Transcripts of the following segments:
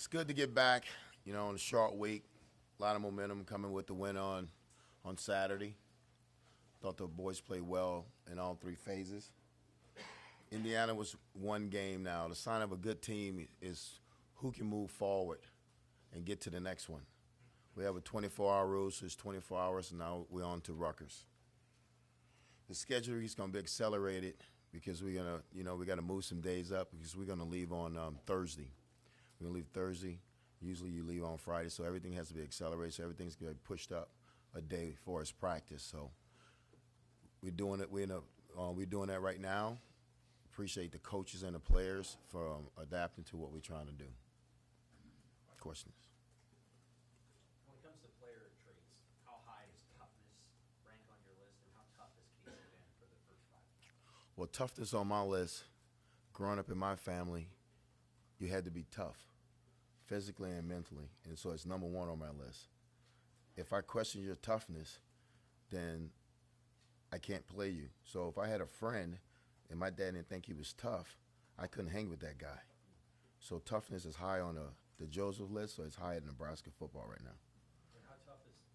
It's good to get back, on a short week. A lot of momentum coming with the win on Saturday. Thought the boys played well in all three phases. Indiana was one game now. The sign of a good team is who can move forward and get to the next one. We have a 24-hour rule, so it's 24 hours, and now we're on to Rutgers. The schedule is going to be accelerated because we're going to, we got to move some days up because we're going to leave on Thursday. We're going to leave Thursday. Usually you leave on Friday, so everything has to be accelerated, so everything's going to be pushed up a day for its practice. So we're doing it. We're doing that right now. Appreciate the coaches and the players for adapting to what we're trying to do. Questions? When it comes to player traits, how high does toughness rank on your list, and how tough has Casey been for the first 5 years? Well, toughness on my list, growing up in my family, you had to be tough, physically and mentally, and so it's number one on my list. If I question your toughness, then I can't play you. So if I had a friend and my dad didn't think he was tough, I couldn't hang with that guy. So toughness is high on the Joseph list, so it's high in Nebraska football right now. And how tough has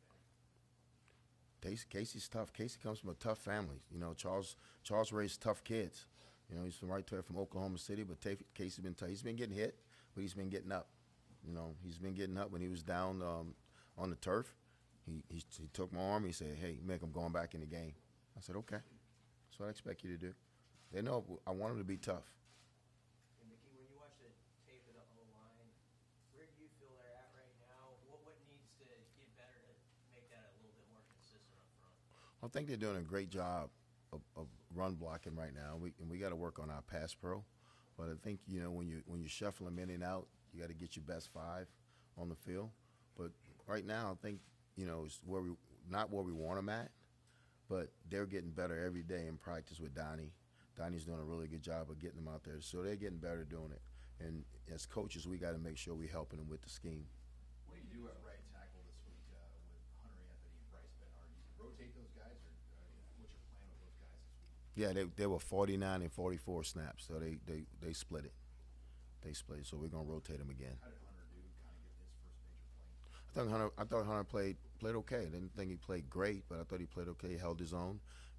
Casey been? Casey's tough. Casey comes from a tough family. Charles raised tough kids. He's from right there from Oklahoma City, but Casey's been tough. He's been getting hit, but he's been getting up. He's been getting up. When he was down on the turf, he took my arm. He said, "Hey, Mick, I'm going back in the game." I said, "Okay. That's what I expect you to do." They know I want him to be tough. And Mickey, when you watch the tape of the O-line, where do you feel they're at right now? What needs to get better to make that a little bit more consistent up front? I think they're doing a great job of run blocking right now. We got to work on our pass pro, but I think when you shuffle them in and out, you got to get your best 5 on the field. But right now, I think it's not where we want them at, but they're getting better every day in practice with Donnie. Donnie's doing a really good job of getting them out there, so they're getting better doing it. And as coaches, we got to make sure we're helping them with the scheme. What do you do at right tackle this week with Hunter Anthony and Bryce Benhart? Do you rotate those guys, or what's your plan with those guys this week? Yeah, they were 49 and 44 snaps, so they split it. They split it, so we're gonna rotate them again. How did Hunter do? Kind of get his first major play. I thought Hunter played okay. I didn't think he played great, but I thought he played okay. He held his own.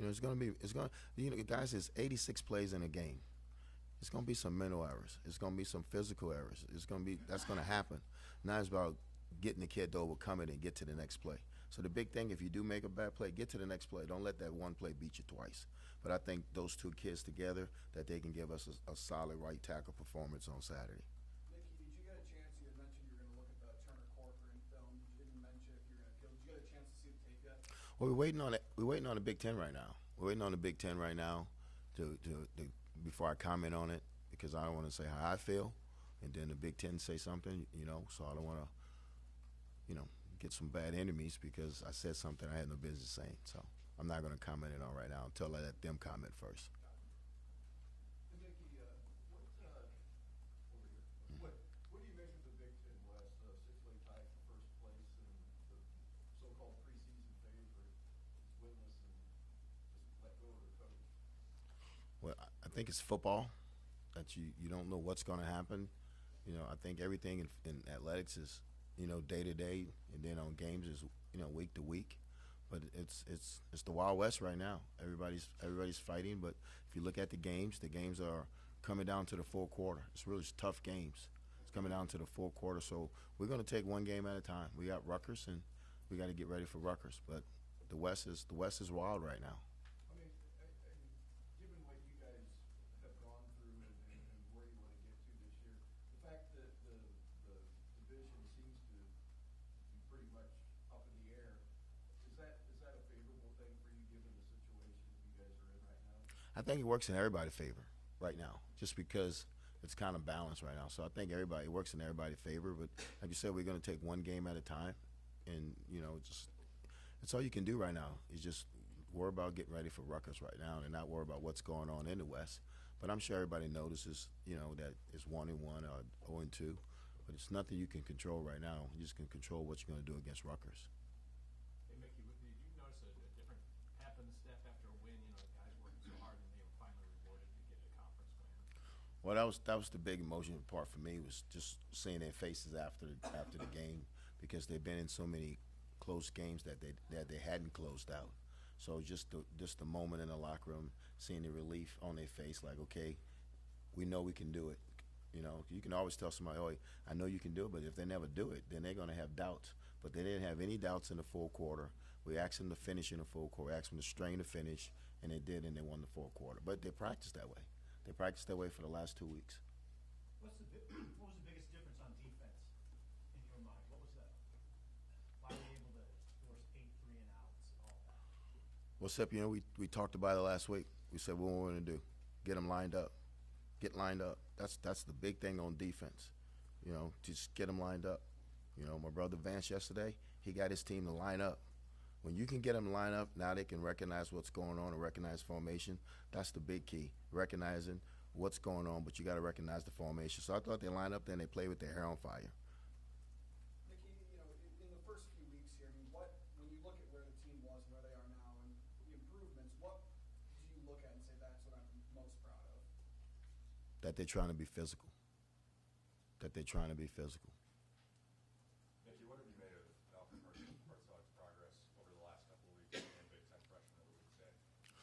Guys, it's 86 plays in a game. It's gonna be some mental errors. It's gonna be some physical errors. That's gonna happen. Now it's about getting the kid to overcome it and get to the next play. So the big thing, if you do make a bad play, get to the next play. Don't let that one play beat you twice. But I think those two kids together, that they can give us a solid right tackle performance on Saturday. Mickey, did you get a chance? You had mentioned you were going to look at the Turner Corcoran film. You didn't mention if you were going to kill. Did you get a chance to see the tape yet? Well, we're waiting on it. We're waiting on the Big Ten right now. We're waiting on the Big Ten right now to before I comment on it, because I don't want to say how I feel, and then the Big Ten say something, So I don't want to, get some bad enemies because I said something I had no business saying. So I'm not going to comment it on right now until I let them comment first. And Mickey, what do you make of the Big Ten West, 6-way tie for first place, and the so-called preseason favorite is winless and just let go of the coach? Well, I think it's football that you don't know what's going to happen. I think everything in athletics is, day to day, and then on games is, week to week. But it's the Wild West right now. Everybody's fighting. But if you look at the games are coming down to the fourth quarter. It's really tough games. It's coming down to the fourth quarter. So we're going to take one game at a time. We got Rutgers, and we got to get ready for Rutgers. But the West is wild right now. I mean, given what you guys have gone through and where you want to get to this year, the fact that the division seems to be pretty much up in the air, is that a favorable thing for you given the situation that you guys are in right now? I think it works in everybody's favor right now, just because it's kind of balanced right now. So I think it works in everybody's favor. But like you said, we're going to take one game at a time, and it's all you can do right now is just worry about getting ready for Rutgers right now, and not worry about what's going on in the West. But I'm sure everybody notices, that it's 1-1 or 0-2. But it's nothing you can control right now. You just can control what you're going to do against Rutgers. Hey, Mickey, did you notice a different step after a win? Guys working so hard and they were finally rewarded to get a conference win. Well, that was the big emotional part for me, was just seeing their faces after the game, because they've been in so many close games that they hadn't closed out. So just the moment in the locker room, seeing the relief on their face, like, okay, we know we can do it. You know, you can always tell somebody, oh, I know you can do it, but if they never do it, then they're going to have doubts. But they didn't have any doubts in the full quarter. We asked them to finish in the full quarter, asked them to strain to finish, and they did, and they won the full quarter. But they practiced that way. They practiced that way for the last 2 weeks. What was the biggest difference on defense in your mind? What was that? Why were you able to force 8 3-and-outs, all that? Well, Sip, you know, we talked about it last week. We said what we're going to do: get them lined up, get lined up. That's the big thing on defense. You know, just get them lined up. You know, my brother Vance yesterday, he got his team to line up. When you can get them to line up, now they can recognize what's going on and recognize formation. That's the big key, recognizing what's going on, but you got to recognize the formation. So I thought they line up, then they play with their hair on fire. Mickey, you know, in the first few weeks here, I mean, when you look at where the team was and where they are now and the improvements, what do you look at and say that's what I'm most proud of? That they're trying to be physical. That they're trying to be physical. Mickey, what have you made of Malcolm Hartsock's progress over the last couple of weeks in Big Ten Freshman of the Week today?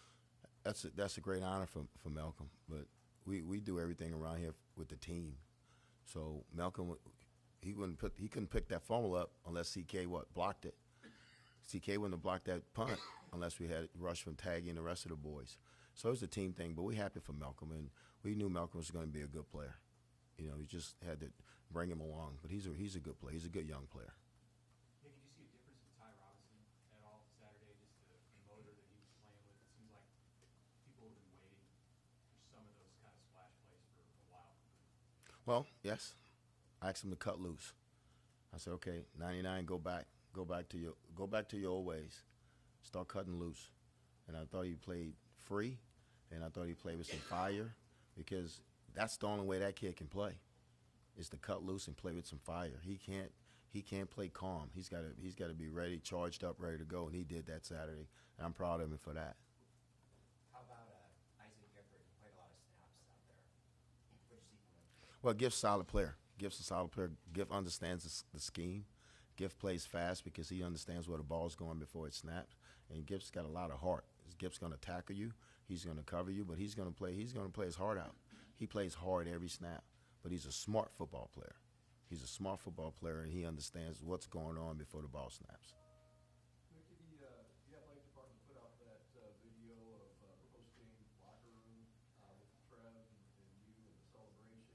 That's a great honor for Malcolm, but we do everything around here with the team. So Malcolm, he couldn't pick that fumble up unless CK blocked it. CK wouldn't have blocked that punt unless we had rush from Taggy and the rest of the boys. So it was a team thing, but we're happy for Malcolm, and we knew Malcolm was going to be a good player. You know, we just had to bring him along, but he's a good player. He's a good young player. Nick, did you see a difference in Ty Robinson at all Saturday, just the motor that he was playing with? It seems like people have been waiting for some of those kind of splash plays for a while. Well, yes. I asked him to cut loose. I said, okay, 99, go back to your old ways. Start cutting loose. And I thought he played free, and I thought he played with some fire, because that's the only way that kid can play, is to cut loose and play with some fire. He can't play calm. He's got to be ready, charged up, ready to go, and he did that Saturday. And I'm proud of him for that. How about Isaac Gifford? He played a lot of snaps out there. What did you see from him? Well, Gift's a solid player. Gift's a solid player. Gift understands the scheme. Gift plays fast because he understands where the ball's going before it snaps. And Gift's got a lot of heart. Gift's going to tackle you. He's going to cover you, but he's going to play his heart out. He plays hard every snap, but he's a smart football player. He's a smart football player, and he understands what's going on before the ball snaps. Mickey, the athletic department put out that video of post-game locker room with Trev and you and the celebration.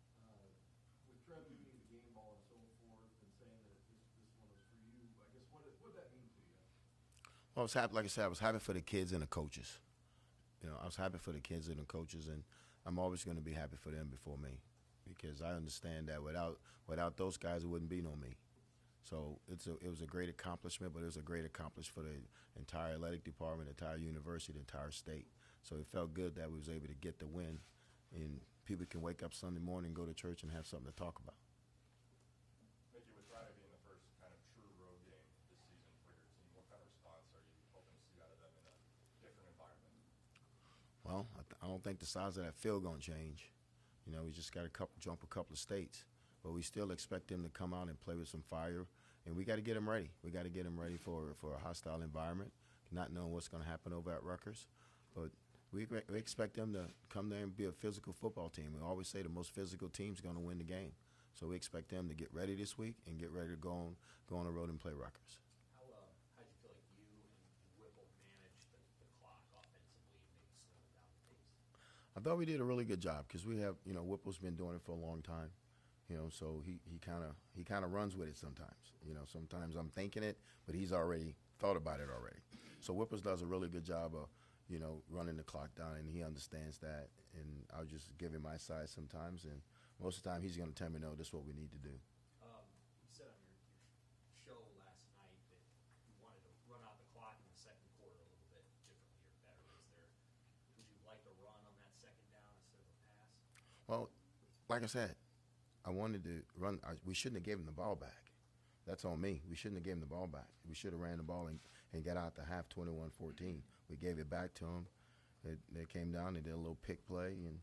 With Trev beating the game ball and so forth and saying that this one was for you, I guess what did that mean to you? Well, I was happy, like I said, I was happy for the kids and the coaches. You know, I was happy for the kids and the coaches, and I'm always going to be happy for them before me, because I understand that without those guys, it wouldn't be no me. So it was a great accomplishment, but it was a great accomplishment for the entire athletic department, the entire university, the entire state. So it felt good that we was able to get the win, and people can wake up Sunday morning, go to church, and have something to talk about. Mickey, with Friday being the first kind of true road game this season for your team, what kind of response are you hoping to see out of them in a different environment? Well, I don't think the size of that field going to change. You know, we just got to jump a couple of states. But we still expect them to come out and play with some fire. And we got to get them ready. We got to get them ready for a hostile environment, not knowing what's going to happen over at Rutgers. But we expect them to come there and be a physical football team. We always say the most physical team's going to win the game. So we expect them to get ready this week and get ready to go on the road and play Rutgers. How did you feel like you and Whipple managed the clock offensively and maybe slowing down the pace? I thought we did a really good job, because we have, you know, Whipple's been doing it for a long time. You know, so he kind of runs with it sometimes. You know, sometimes I'm thinking it, but he's already thought about it already. So Whipples does a really good job of, you know, running the clock down, and he understands that. And I'll just give him my side sometimes, and most of the time he's going to tell me, no, this is what we need to do. You said on your show last night that you wanted to run out the clock in the second quarter a little bit differently or better. Would you like to run on that second down instead of a pass? Well, like I said, I wanted to run. We shouldn't have given the ball back. That's on me. We shouldn't have given the ball back. We should have ran the ball and got out to half 21-14. We gave it back to them. They came down, they did a little pick play, and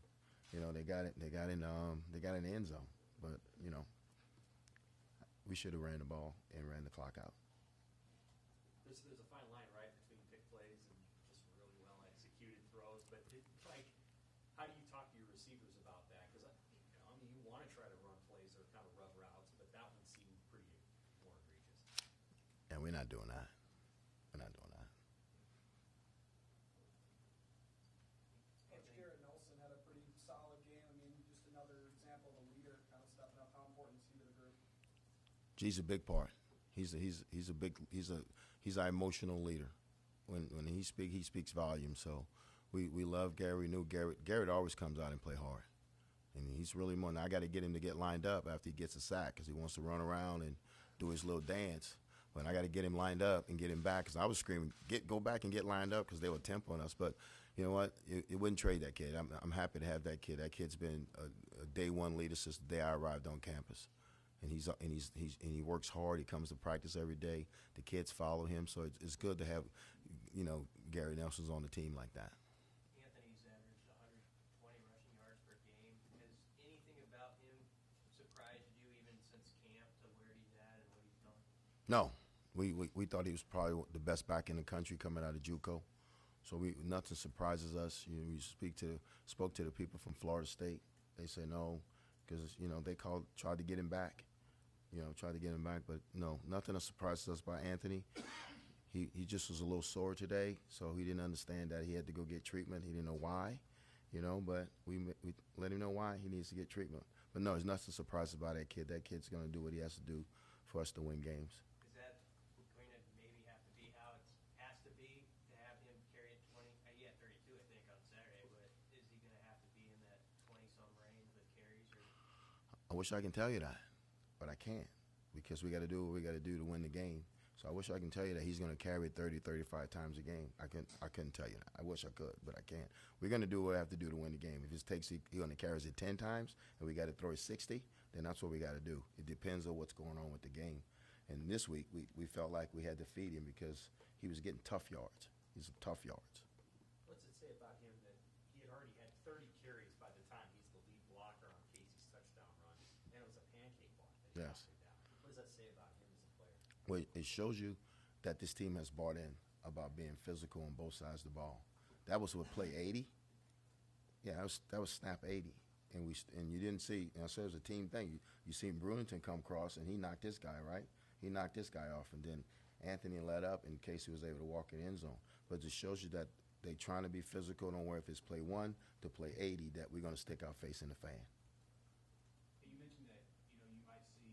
You know, they got it. They got in the end zone, but you know, we should have ran the ball and ran the clock out. There's a fine line, right, between big plays and just really well executed throws. But like, how do you talk to your receivers about that? Because I mean, you want to try to run plays that are kind of rough routes, but that one seemed pretty more egregious. And we're not doing that. We're not doing that. Coach Garrett Nelson had a pretty solid game. I mean, just another example of a leader kind of stepping up. How important is he to the group? G's a big part. He's our emotional leader. When he speaks volume. So we love Gary. We knew Garrett always comes out and play hard. And he's really more. Now I got to get him to get lined up after he gets a sack because he wants to run around and do his little dance. But I got to get him lined up and get him back because I was screaming, go back and get lined up because they were temping us. But you know what? It wouldn't trade that kid. I'm happy to have that kid. That kid's been a day one leader since the day I arrived on campus. And he works hard. He comes to practice every day. The kids follow him, so it's good to have, you know, Gary Nelson's on the team like that. Anthony's averaged 120 rushing yards per game. Has anything about him surprised you even since camp to where he's at and what he's done? No, we thought he was probably the best back in the country coming out of JUCO. So nothing surprises us. You know, we spoke to the people from Florida State. They say no, because you know they tried to get him back. But no, nothing surprises us by Anthony. He just was a little sore today, so he didn't understand that he had to go get treatment. He didn't know why, you know, but we let him know why he needs to get treatment. But no, there's nothing surprising about that kid. That kid's going to do what he has to do for us to win games. Is that going to maybe have to be how it has to be to have him carry it 20? He had 32, I think, on Saturday, but is he going to have to be in that 20-some range with carries? Or? I wish I can tell you that, but I can't because we got to do what we got to do to win the game. So I wish I can tell you that he's going to carry it 30, 35 times a game. I couldn't tell you that. I wish I could, but I can't. We're going to do what we have to do to win the game. If it takes he only carries it 10 times and we got to throw it 60, then that's what we got to do. It depends on what's going on with the game. And this week we felt like we had to feed him because he was getting tough yards. He's tough yards. What's it say about him that he had already had 30 carries by the time he's the lead blocker on Casey's touchdown run, and it was a pancake block that he Yes. knocked it down. What does that say about him as a player? Well, it shows you that this team has bought in about being physical on both sides of the ball. That was what play 80. Yeah, that was snap 80, and you didn't see. And I said it was a team thing. You seen Brunington come across and he knocked this guy right. He knocked this guy off, and then Anthony let up in case he was able to walk in the end zone. But it shows you that they trying to be physical. Don't worry if it's play 1 to play 80 that we're going to stick our face in the fan. You mentioned that you might see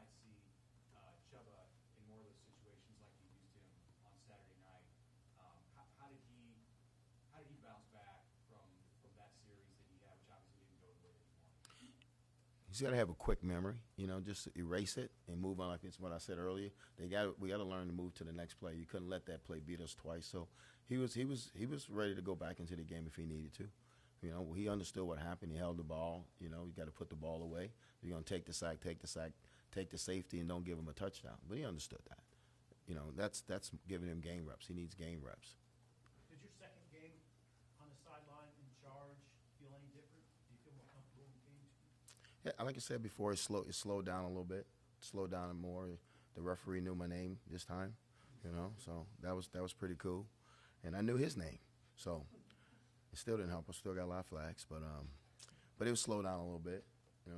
Chuba in more of those situations like you used him on Saturday night. How did he bounce back from that series that he had, which obviously didn't go the way that he wanted? He's got to have a quick memory, just erase it and move on. Like it's what I said earlier. We got to learn to move to the next play. You couldn't let that play beat us twice. So he was ready to go back into the game if he needed to. He understood what happened. He held the ball. You got to put the ball away. You're gonna take the sack, take the safety, and don't give him a touchdown. But he understood that. That's giving him game reps. He needs game reps. Did your second game on the sideline in charge feel any different? Do you feel more comfortable in the game? Yeah, like I said before, it slowed down a little bit. Slowed down more. The referee knew my name this time, so that was pretty cool. And I knew his name, so it still didn't help. I still got a lot of flags, but it was slowed down a little bit. And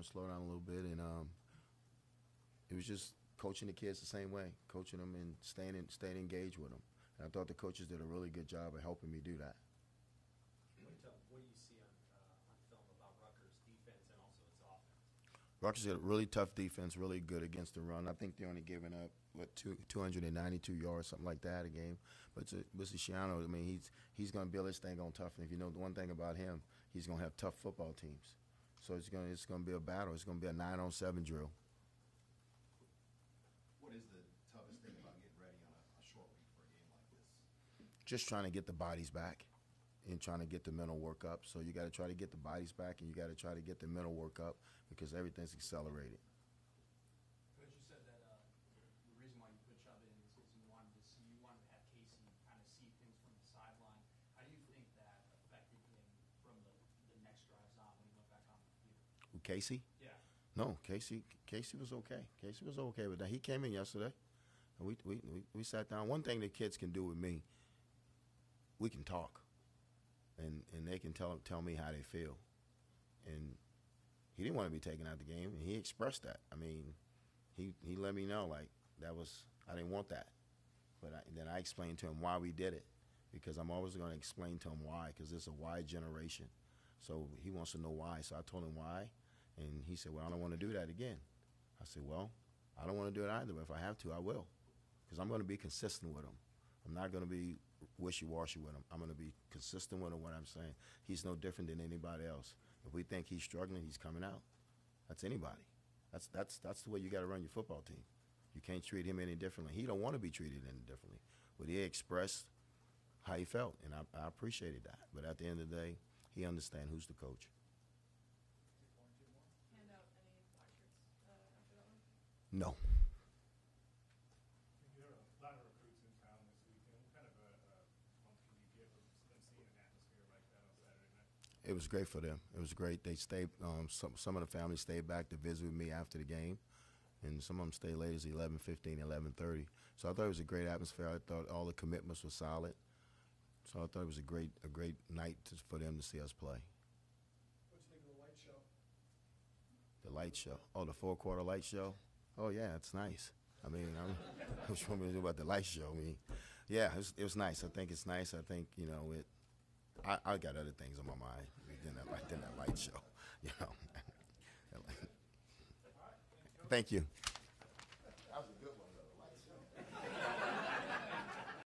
it was just coaching the kids the same way, coaching them and staying engaged with them. And I thought the coaches did a really good job of helping me do that. What do you see on film about Rutgers' defense and also its offense? Rutgers had a really tough defense, really good against the run. I think they're only giving up 292 yards, something like that a game. But Busciano, he's going to build his thing on tough. And if you know the one thing about him, he's going to have tough football teams. So it's going to be a battle. It's going to be a 9-on-7 drill. What is the toughest thing about getting ready on a short week for a game like this? Just trying to get the bodies back and trying to get the mental work up. So you got to try to get the bodies back and you got to try to get the mental work up because everything's accelerated. Coach, you said that the reason why you put Chuba in is because you wanted to have Casey kind of see things from the sideline. How do you think that affected him from the next drives on when he went Casey? Yeah. No, Casey was okay. Casey was okay with that. He came in yesterday, and we sat down. One thing the kids can do with me, we can talk, and they can tell me how they feel. And he didn't want to be taken out of the game, and he expressed that. I mean, he let me know, like, I didn't want that. But then I explained to him why we did it, because I'm always going to explain to him why, because it's a why generation. So he wants to know why. So I told him why, and he said, well, I don't want to do that again. I said, well, I don't want to do it either, but if I have to, I will, because I'm going to be consistent with him. I'm not going to be wishy-washy with him. I'm going to be consistent with him, what I'm saying. He's no different than anybody else. If we think he's struggling, he's coming out. That's anybody. That's the way you got to run your football team. You can't treat him any differently. He don't want to be treated any differently. But he expressed how he felt, and I appreciated that. But at the end of the day, he understands who's the coach. Hand out any black shirts after that one? No. You have a lot of recruits in town this weekend. What kind of a bump can you get with them seeing an atmosphere like that on Saturday night? It was great for them. It was great. They stayed. Some of the families stayed back to visit with me after the game, and some of them stayed late as 11:15, 11:30. So I thought it was a great atmosphere. I thought all the commitments were solid. So I thought it was a great night for them to see us play. What'd you think of the light show? The light show. Oh, the 4-quarter light show. Oh yeah, it's nice. I mean, what you want me to do about the light show? I mean, yeah, it was nice. I think it's nice. I think I got other things on my mind than that light show. Thank you.